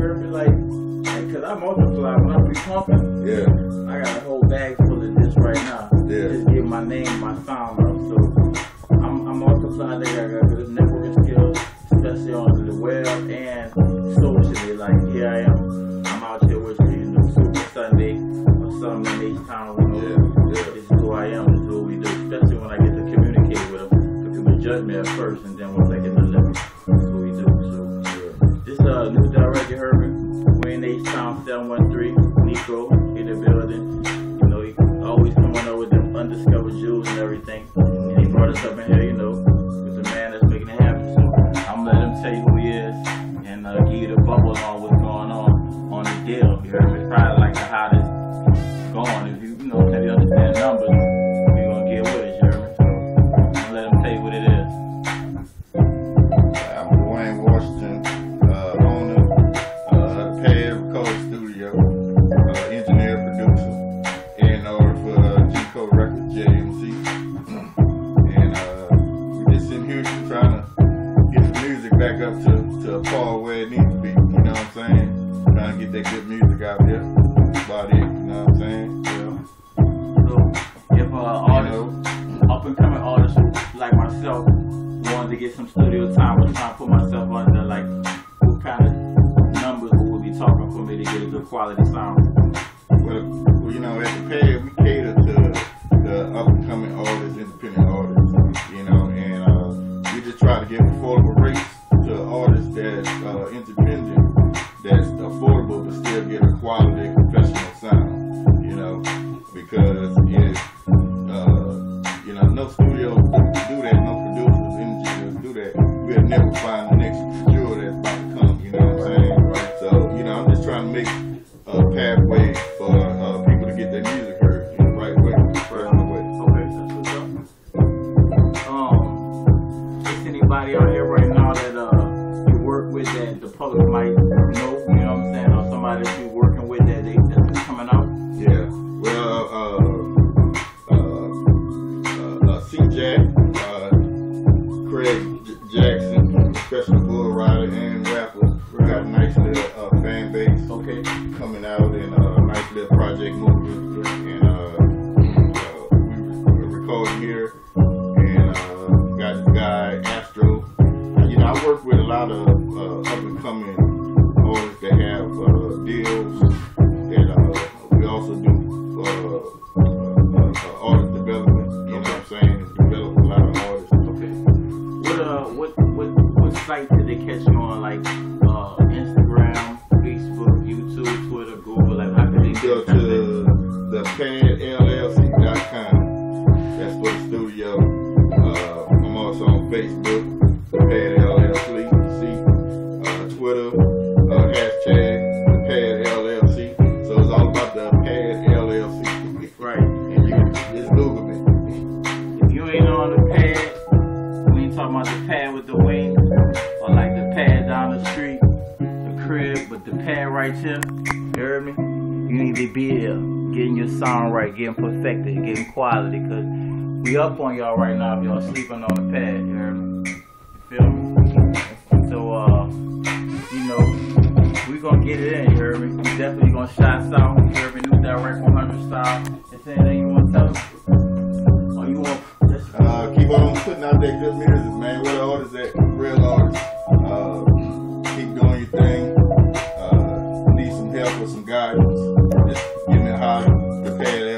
heard me like, cause I multiply when I be pumping. Yeah. I got a whole bag full of this right now. Yeah. Just give my name, my sound out. So I'm multiplying. I got good networking skills, especially on the web and socially. Like here I am. I'm out here with you, Super Sunday or something in H-Town. This is who I am. This is what we do. Especially when I get to communicate with them. People judge me at first, and then once I get to live, that's what we do. So this new direct, you heard me. We're in H-Town 713, Nico in the building. You know, he always coming up with them undiscovered jewels and everything. And he brought us up in here, you know, with the man that's making it happen. So I'm gonna let him tell you who he is and give you the bubble on what's going on the deal. You heard me? It's probably like the hottest going. If you know, if you understand numbers, we're gonna get with it, you heard me? So I'm gonna let him tell you what it is. I'm Dawayne Washington, owner, Pad Record Studio, engineer, producer, A&R for G-Code Records, JMC. And we just sitting here trying to get the music back up to a par where it needs to be, you know what I'm saying? Trying to get that good music out there. That's about it, you know what I'm saying? Yeah. So if artists, up and coming artists like myself wanted to get some studio time, I'm trying to put myself under like what kind of numbers will we be talking for me to get a good quality sound? Well, you know, at the Pad, we cater to the up and coming artists, independent artists, you know, and we just try to give affordable rates to artists that's independent, that's affordable, but still get a quality professional sound, you know, because if, you know, no studios do that, no producers, engineers do that, we'll never find the next jewel that's about to come, you know what I'm saying? Right? So, you know, I'm just trying to make a pathway for people to get their music heard in the right way, right on the way. Okay, that's what's up. Is anybody out here right now that you work with that the public might know, you know what I'm saying, or somebody that you're working with that's coming out? Yeah, well, C-Jack, Craig Jackson, professional bull rider and rapper, we got a nice little fan base coming out and a nice little project movement, and we're recording here, and got this guy, Astro. You know, I work with a lot of up and coming artists that have deals, and we also do artist development, you know what I'm saying, and develop a lot of artists. Okay. What site did they catch you on, like Instagram, Facebook, YouTube, Twitter, Google? Like, how can they go to thepadllc.com? That's for the studio. I'm also on Facebook, the Pad LLC, Twitter, hashtag the Pad LLC. So it's all about the Pad LLC. Right. And you just Google me. If you ain't on the pad, we ain't talking about the pad with the wings, or like the pad down the street, the crib, but the pad right here. You heard me? You need to be here, getting your sound right, getting perfected, getting quality, because we up on y'all right now if y'all sleeping on the pad. You heard me? You feel me? So, you know, we gonna get it in, you heard me? We definitely gonna shot sound, you heard me? New Direct 100 style. Is there anything you want to tell us? Or you want keep on putting out that good music, man. Where the artists at? Real artists. Keep doing your thing. Need some help or some guidance. Just give me a holler. The Pad